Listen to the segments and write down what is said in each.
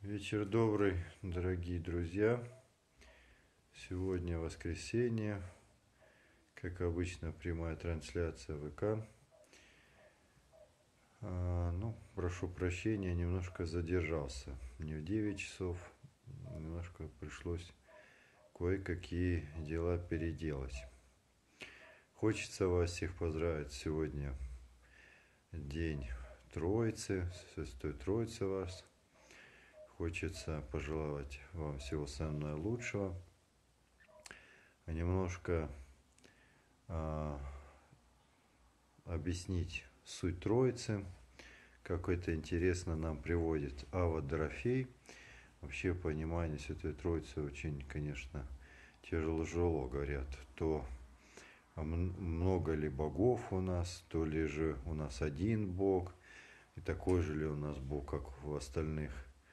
Вечер добрый, дорогие друзья. Сегодня воскресенье, как обычно, прямая трансляция ВК. Прошу прощения, немножко задержался. Не в 9 часов, немножко пришлось кое-какие дела переделать. Хочется вас всех поздравить. Сегодня день Троицы, Святой Троицы вас. Хочется пожелать вам всего самого наилучшего. Немножко объяснить суть Троицы, как это интересно нам приводит Авва Дорофей. Вообще понимание Святой Троицы очень, конечно, тяжело, говорят, то много ли богов у нас, то ли же у нас один Бог, и такой же ли у нас Бог, как у остальных.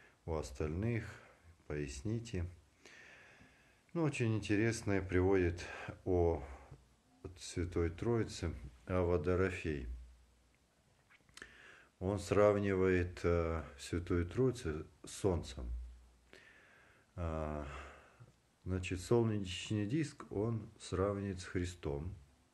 Поясните. Очень интересное приводит о Святой Троице Авва Дорофей. Он сравнивает Святую Троицу с Солнцем. Солнечный диск он сравнивает с Христом.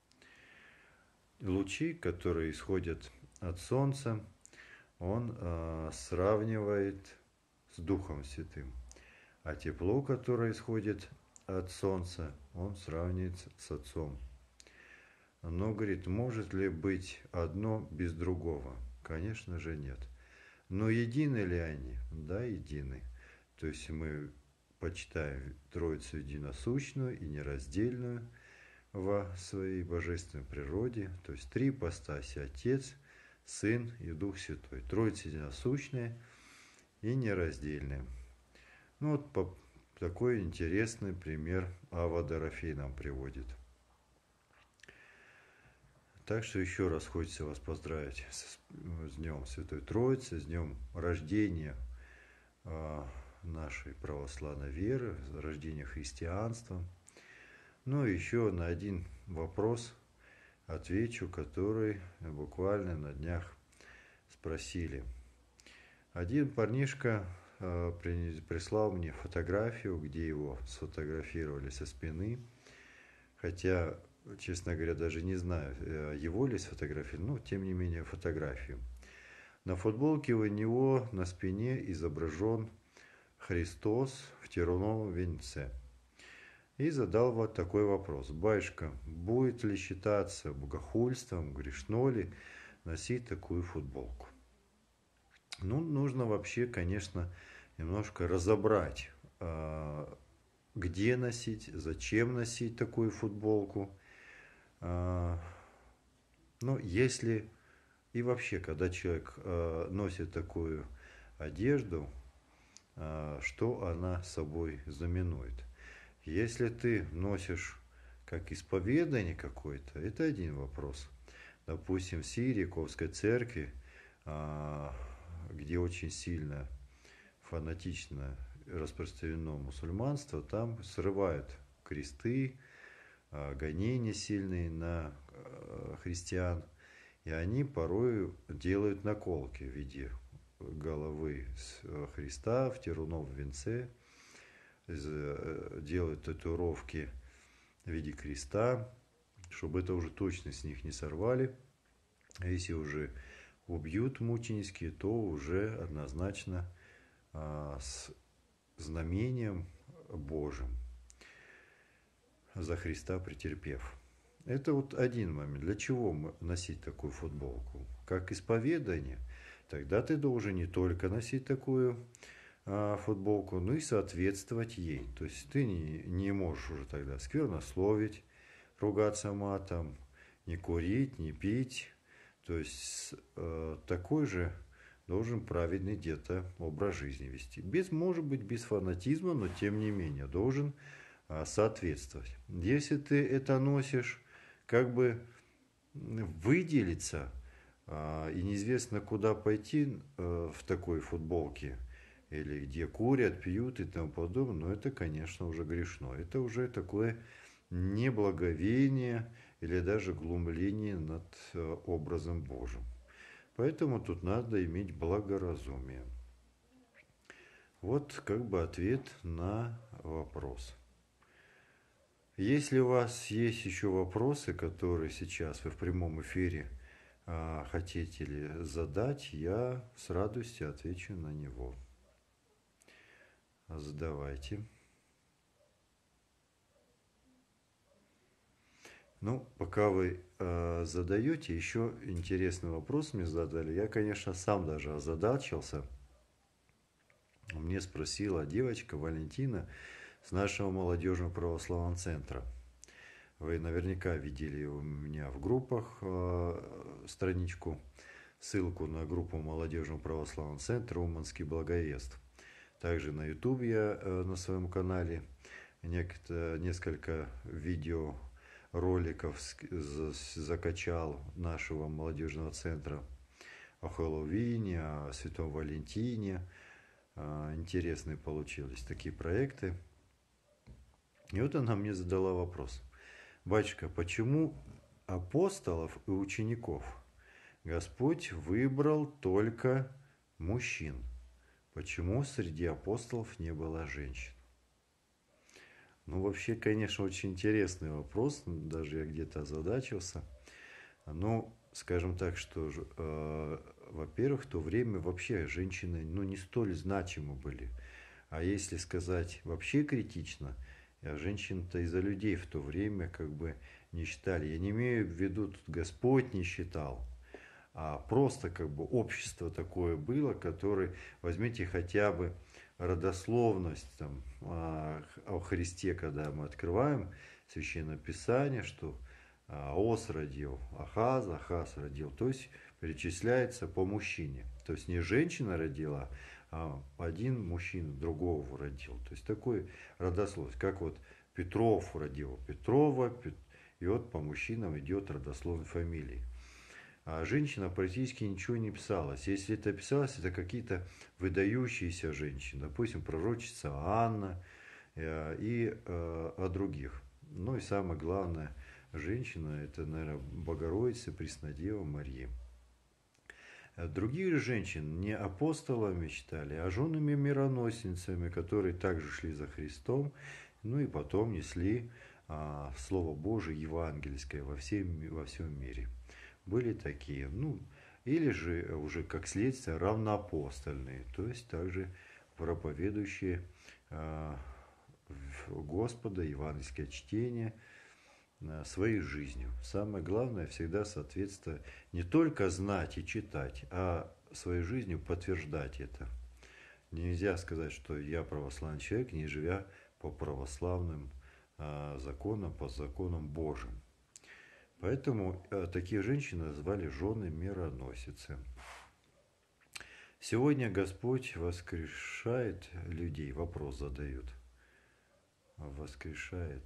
Лучи, которые исходят от Солнца, он сравнивает с Духом Святым. А тепло, которое исходит от Солнца, он сравнивает с Отцом. Но, говорит, может ли быть одно без другого? Конечно же нет. Но едины ли они? Да, едины. То есть мы почитаем Троицу единосущную и нераздельную во своей божественной природе. То есть три ипостаси: Отец, Сын и Дух Святой. Троица единосущная и нераздельная. Такой интересный пример Авва Дорофей нам приводит. Так что еще раз хочется вас поздравить с Днем Святой Троицы, с днем рождения нашей православной веры, рождения христианства. Еще на один вопрос отвечу, который буквально на днях спросили. Один парнишка прислал мне фотографию, где его сфотографировали со спины, хотя, честно говоря, даже не знаю, его ли сфотографировали, но тем не менее фотографию. На футболке у него на спине изображен Христос в терновом венце. И задал вот такой вопрос: батюшка, будет ли считаться богохульством, грешно ли носить такую футболку? Нужно вообще, конечно, немножко разобрать, где носить, зачем носить такую футболку. Если и вообще, когда человек носит такую одежду, что она собой знаменует. Если ты носишь как исповедание какое-то, это один вопрос. Допустим, в Сирии, Ковской церкви, где очень сильно фанатично распространено мусульманство, там срывают кресты, гонения сильные на христиан, и они порой делают наколки в виде головы Христа в терновом венце, делают татуировки в виде креста, чтобы это уже точно с них не сорвали. А если уже убьют мученически, то уже однозначно с знамением Божьим, за Христа претерпев. Это один момент. Для чего носить такую футболку? Как исповедание. Тогда ты должен не только носить такую футболку, но и соответствовать ей. То есть ты не можешь уже тогда сквернословить, ругаться матом, не курить, не пить. То есть такой же должен праведный где-то образ жизни вести. Может быть, без фанатизма, но тем не менее должен соответствовать. Если ты это носишь, как бы выделиться, и неизвестно, куда пойти в такой футболке, или где курят, пьют и тому подобное, но это, конечно, уже грешно. Это уже такое неблаговение или даже глумление над образом Божьим. Поэтому тут надо иметь благоразумие. Вот как бы ответ на вопрос. Если у вас есть еще вопросы, которые сейчас вы в прямом эфире хотите ли задать, я с радостью отвечу на него. Задавайте. Ну, пока вы задаете, еще интересный вопрос мне задали. Я, конечно, сам даже озадачился. Мне спросила девочка Валентина с нашего молодежного православного центра. Вы наверняка видели у меня в группах страничку, ссылку на группу молодежного православного центра «Уманский благовест». Также на YouTube я на своем канале несколько видеороликов закачал нашего молодежного центра о Хэллоуине, о Святом Валентине. Интересные получились такие проекты. И вот она мне задала вопрос. Батюшка, почему апостолов и учеников Господь выбрал только мужчин? Почему среди апостолов не было женщин? Ну, вообще, конечно, очень интересный вопрос. Даже я где-то озадачился. Но, скажем так, что, во-первых, в то время вообще женщины не столь значимы были. А если сказать вообще критично, женщин-то и за людей в то время как бы не считали. Я не имею в виду, тут Господь не считал, а просто как бы общество такое было, которое, возьмите хотя бы родословность там, о Христе, когда мы открываем Священное Писание, что Ос родил Ахаз, Ахаз родил, то есть перечисляется по мужчине. То есть не женщина родила, а один мужчина другого родил. То есть такой родословность, как вот Петров родил Петрова, и вот по мужчинам идет родословная фамилии. А женщина практически ничего не писалось. Если это писалось, это какие-то выдающиеся женщины. Допустим, пророчица Анна и о других. Ну и самое главное, женщина, это, наверное, Богородица, Преснодева Мария. Других женщин не апостолами считали, а женами-мироносницами, которые также шли за Христом, ну и потом несли Слово Божие евангельское во всем мире. Были такие, или же уже как следствие равноапостольные, то есть также проповедующие Господа, евангельское чтение своей жизнью. Самое главное всегда соответствовать, не только знать и читать, а своей жизнью подтверждать это. Нельзя сказать, что я православный человек, не живя по православным законам, по законам Божьим. Поэтому такие женщины назвали жены мироносицы. Сегодня Господь воскрешает людей, вопрос задают. Воскрешает.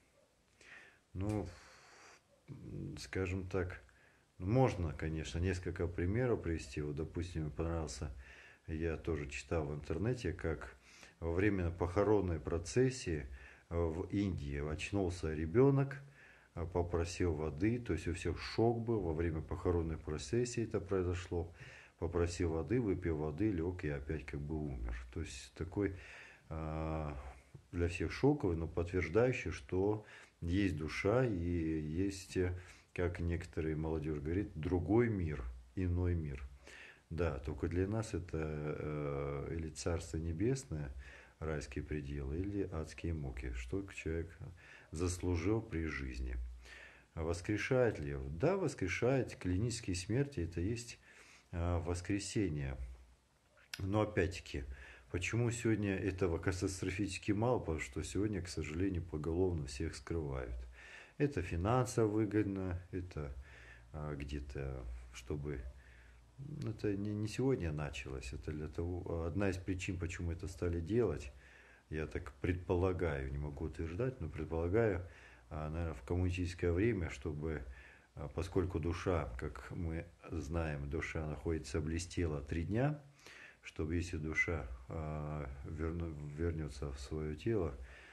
Скажем так, можно, конечно, несколько примеров привести. Вот, допустим, мне понравился, я тоже читал в интернете, как во время похоронной процессии в Индии очнулся ребенок, попросил воды, то есть у всех шок был, во время похоронной процессии это произошло, попросил воды, выпил воды, лег и опять как бы умер. То есть такой для всех шоковый, но подтверждающий, что есть душа и есть, как некоторые молодежь говорит, другой мир, иной мир. Да, только для нас это или Царство Небесное, райские пределы, или адские муки, что человек заслужил при жизни. А воскрешает ли? Да, воскрешает. Клинические смерти – это есть воскресение. Но опять-таки, почему сегодня этого катастрофически мало? Потому что сегодня, к сожалению, поголовно всех скрывают. Это финансово выгодно, это где-то, чтобы... Это не сегодня началось, это для того... Одна из причин, почему это стали делать, я так предполагаю, не могу утверждать, но предполагаю, наверное, в коммунистическое время, чтобы, поскольку душа, как мы знаем, душа находится близ тела 3 дня, чтобы если душа вернется в свое тело,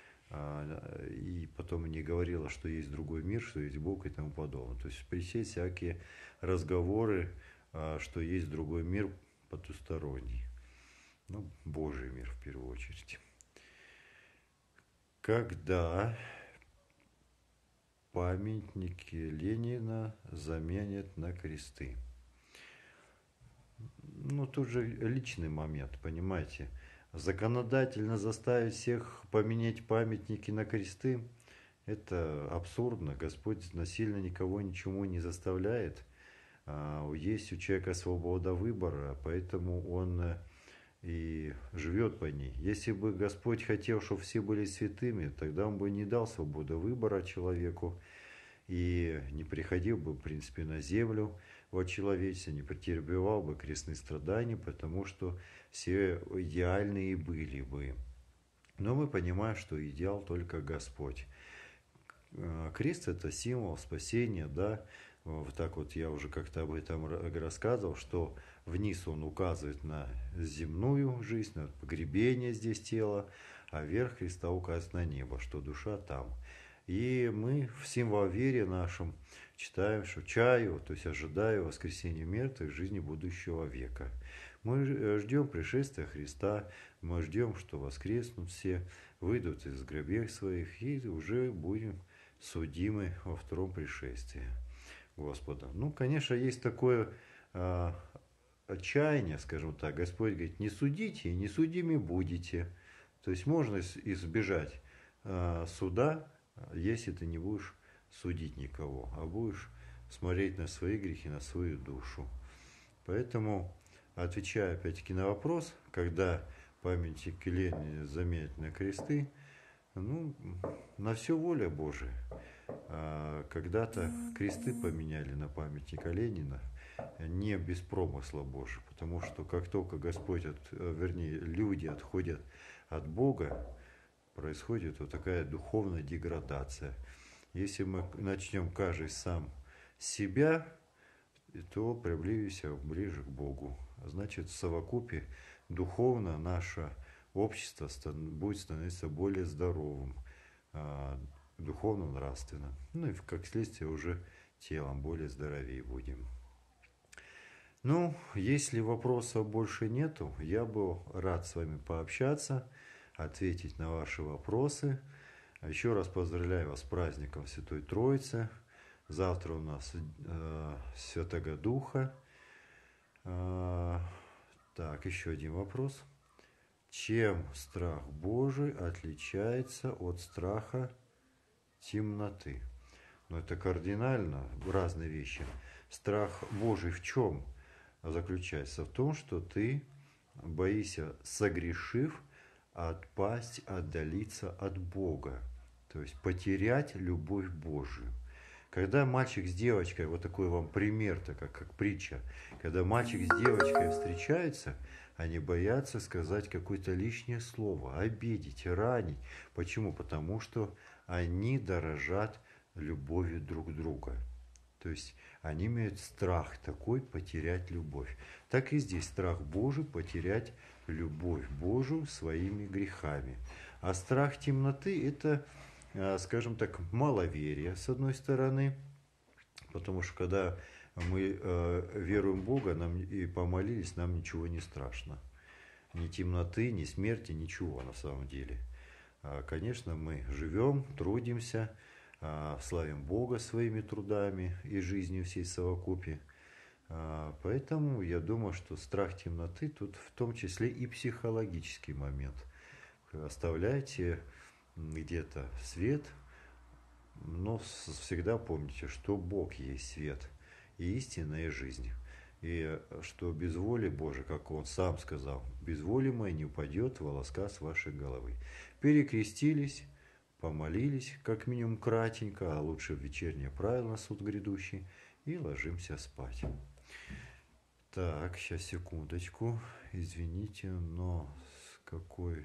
и потом не говорила, что есть другой мир, что есть Бог и тому подобное. То есть пресечь всякие разговоры, что есть другой мир потусторонний. Ну, Божий мир в первую очередь. Когда памятники Ленина заменят на кресты? Ну, тут же личный момент, понимаете. Законодательно заставить всех поменять памятники на кресты – это абсурдно. Господь насильно никого ничему не заставляет. Есть у человека свобода выбора, поэтому он и живет по ней. Если бы Господь хотел, чтобы все были святыми, тогда Он бы не дал свободу выбора человеку и не приходил бы, в принципе, на землю во человечестве, не претерпевал бы крестные страдания, потому что все идеальные были бы. Но мы понимаем, что идеал только Господь. Крест – это символ спасения, да. Вот так вот я уже как-то об этом рассказывал, что вниз он указывает на земную жизнь, на погребение здесь тела, а вверх Христа указывает на небо, что душа там. И мы в символвере нашем читаем, что чаю, то есть ожидаю воскресения мертвых, жизни будущего века. Мы ждем пришествия Христа, мы ждем, что воскреснут все, выйдут из гробей своих и уже будем судимы во втором пришествии Господа. Ну, конечно, есть такое отчаяние, скажем так. Господь говорит, не судите, и не судими будете. То есть можно избежать суда, если ты не будешь судить никого, а будешь смотреть на свои грехи, на свою душу. Поэтому, отвечая опять-таки на вопрос, когда памятники Ленина заменят на кресты, ну, на все воля Божия. Когда-то кресты поменяли на памятника Ленина не без промысла Божия, потому что как только Господь, вернее, люди отходят от Бога, происходит вот такая духовная деградация. Если мы начнем каждый сам себя, то приблизимся ближе к Богу. Значит, в совокупе духовно наше общество будет становиться более здоровым, духовно-нравственно. Ну и как следствие уже телом более здоровее будем. Ну, если вопросов больше нету, я был рад с вами пообщаться, ответить на ваши вопросы. Еще раз поздравляю вас с праздником Святой Троицы. Завтра у нас Святого Духа. Так, еще один вопрос. Чем страх Божий отличается от страха темноты? Но это кардинально разные вещи. Страх Божий в чем заключается? В том, что ты боишься, согрешив, отпасть, отдалиться от Бога. То есть потерять любовь Божию. Когда мальчик с девочкой, вот такой вам пример-то, как притча, когда мальчик с девочкой встречаются, они боятся сказать какое-то лишнее слово, обидеть, ранить. Почему? Потому что они дорожат любовью друг друга. То есть они имеют страх такой потерять любовь. Так и здесь страх Божий потерять любовь Божию своими грехами. А страх темноты – это, скажем так, маловерие, с одной стороны, потому что когда мы веруем в Бога и помолились, нам ничего не страшно. Ни темноты, ни смерти, ничего на самом деле. Конечно, мы живем, трудимся, славим Бога своими трудами и жизнью всей совокупе. Поэтому я думаю, что страх темноты тут в том числе и психологический момент. Оставляйте где-то свет, но всегда помните, что Бог есть свет и истинная жизнь. И что без воли Божией, как Он сам сказал, без воли моей не упадет волоска с вашей головы. Перекрестились, помолились, как минимум кратенько, а лучше в вечернее правило на суд грядущий, и ложимся спать. Так, сейчас секундочку, извините, но какой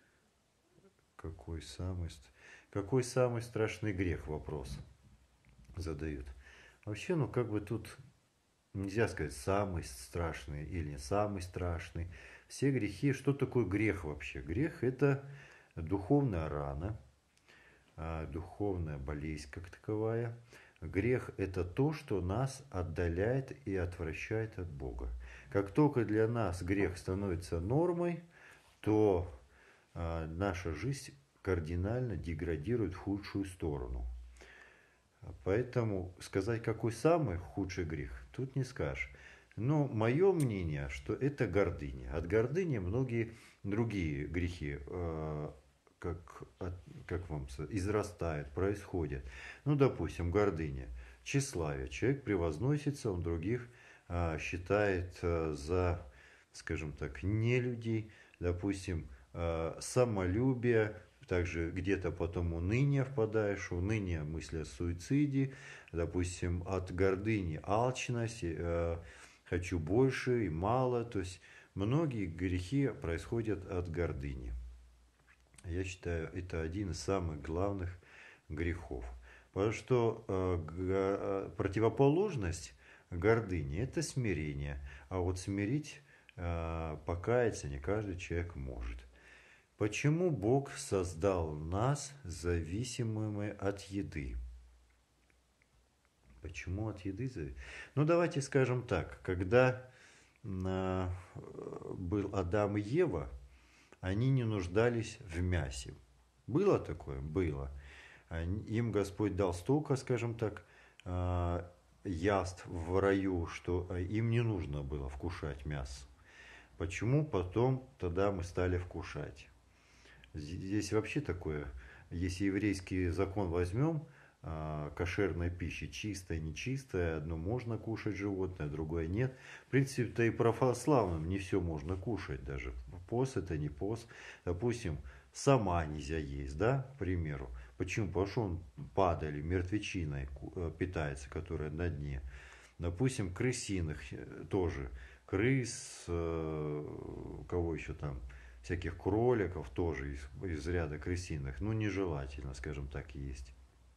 самый страшный грех, вопрос задают. Вообще, как бы тут нельзя сказать самый страшный или не самый страшный. Все грехи, что такое грех вообще? Грех – это духовная рана, духовная болезнь как таковая. Грех – это то, что нас отдаляет и отвращает от Бога. Как только для нас грех становится нормой, то наша жизнь кардинально деградирует в худшую сторону. Поэтому сказать, какой самый худший грех, тут не скажешь. Но мое мнение, что это гордыня. От гордыни многие другие грехи как вам сказать, израстают, происходят. Ну, допустим, гордыня, тщеславие. Человек превозносится, он других считает за, скажем так, нелюдей. Допустим, самолюбие, также где-то потом уныние впадаешь, уныние, мысли о суициде, допустим, от гордыни, алчность, хочу больше и мало, то есть многие грехи происходят от гордыни. Я считаю, это один из самых главных грехов. Потому что противоположность гордыни – это смирение. А вот смирить, покаяться не каждый человек может. Почему Бог создал нас зависимыми от еды? Почему от еды? Ну, давайте скажем так. Когда был Адам и Ева, они не нуждались в мясе. Было такое? Было. Им Господь дал столько, скажем так, яств в раю, что им не нужно было вкушать мясо. Почему потом тогда мы стали вкушать? Здесь вообще такое, если еврейский закон возьмем, кошерной пищи, чистая, нечистая, одно можно кушать животное, другое нет. В принципе-то и православным не все можно кушать, даже пост это не пост. Допустим, сама нельзя есть, да, к примеру. Почему? Потому что он падали, мертвечиной питается, которая на дне. Допустим, крысиных тоже, крыс, кого еще там, всяких кроликов тоже из ряда крысиных, ну нежелательно, скажем так, есть.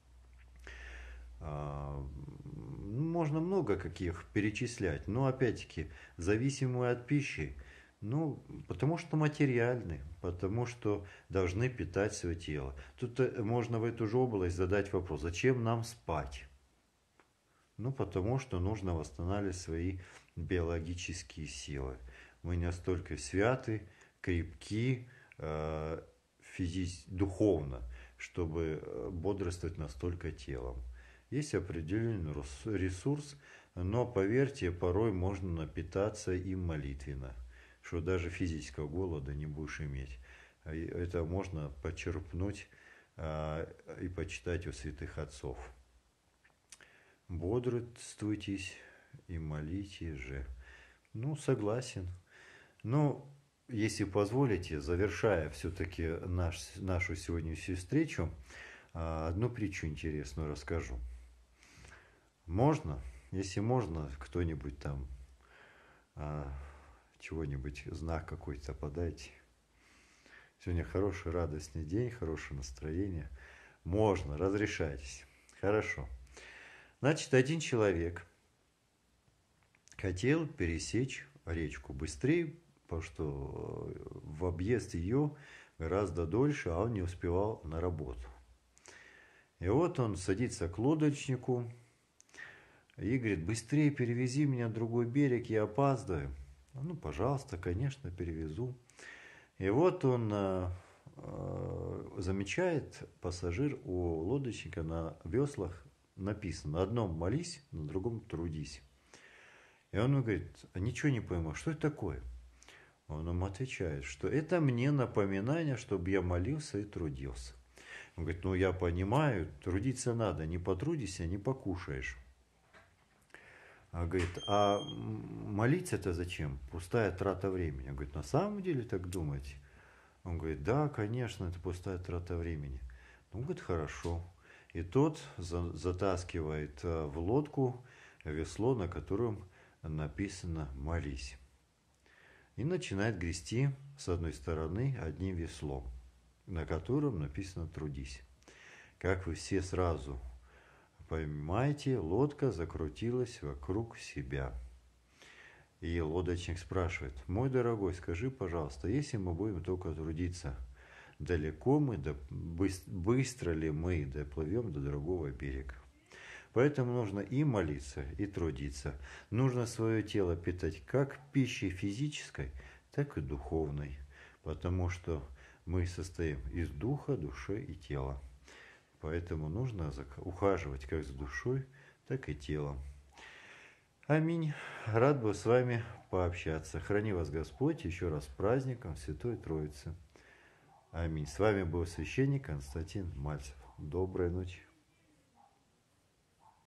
Можно много каких перечислять, но опять-таки зависимые от пищи, ну, потому что материальны, потому что должны питать свое тело. Тут можно в эту же область задать вопрос, зачем нам спать? Ну, потому что нужно восстанавливать свои биологические силы. Мы настолько святы, крепки, духовно, чтобы бодрствовать настолько телом. Есть определенный ресурс, но, поверьте, порой можно напитаться им молитвенно, что даже физического голода не будешь иметь. Это можно почерпнуть и почитать у святых отцов. Бодрствуйтесь и молитесь же. Ну, согласен. Но, если позволите, завершая все-таки нашу сегодняшнюю встречу, одну притчу интересную расскажу. Можно? Если можно, кто-нибудь там чего-нибудь, знак какой-то подайте. Сегодня хороший, радостный день, хорошее настроение. Можно, разрешайтесь. Хорошо. Значит, один человек хотел пересечь речку быстрее, потому что в объезд ее гораздо дольше, а он не успевал на работу. И вот он садится к лодочнику и говорит, быстрее перевези меня на другой берег, я опаздываю. Ну, пожалуйста, конечно, перевезу. И вот он замечает, пассажир у лодочника на веслах написано, на одном молись, на другом трудись. И он говорит, ничего не пойму, что это такое? Он ему отвечает, что это мне напоминание, чтобы я молился и трудился. Он говорит, ну я понимаю, трудиться надо, не потрудишься, не покушаешь. А говорит, а молиться это зачем? Пустая трата времени. Он говорит, на самом деле так думаете? Он говорит, да, конечно, это пустая трата времени. Ну, говорит, хорошо. И тот затаскивает в лодку весло, на котором написано «молись». И начинает грести с одной стороны одним веслом, на котором написано «трудись». Как вы все сразу понимаете, лодка закрутилась вокруг себя. И лодочник спрашивает, мой дорогой, скажи, пожалуйста, если мы будем только трудиться, далеко мы, быстро ли мы доплывем до другого берега? Поэтому нужно и молиться, и трудиться. Нужно свое тело питать как пищей физической, так и духовной. Потому что мы состоим из духа, души и тела. Поэтому нужно ухаживать как за душой, так и телом. Аминь. Рад был с вами пообщаться. Храни вас Господь еще раз с праздником Святой Троицы. Аминь. С вами был священник Константин Мальцев. Доброй ночи.